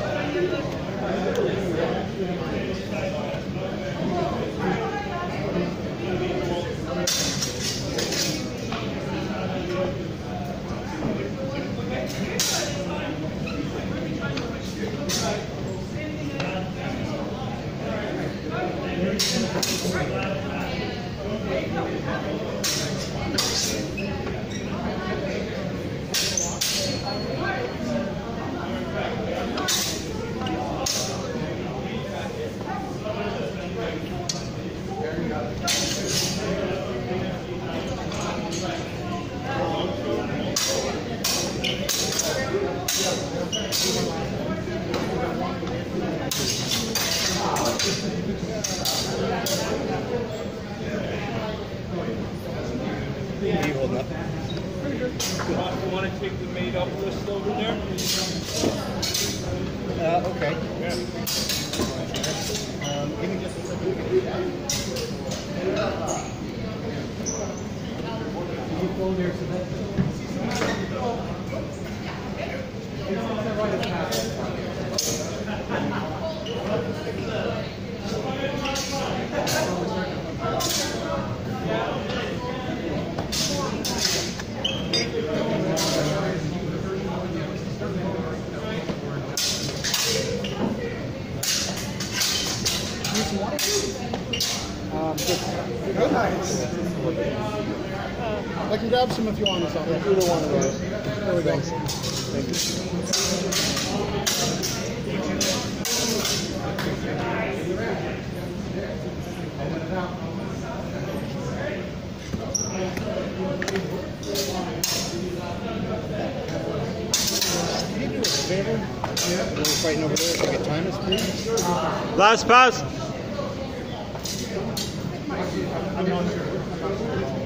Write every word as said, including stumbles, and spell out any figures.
You want to take the made up list over there? Uh, okay. Yeah. Um, give me just a second. Did you go there so that... Um, good nights. I can grab some if you want some. Either one of those. There we go. Thank you. Can you do us a favor? Yeah. We're fighting over there. Can I get time this, please? Last pass. I'm not sure.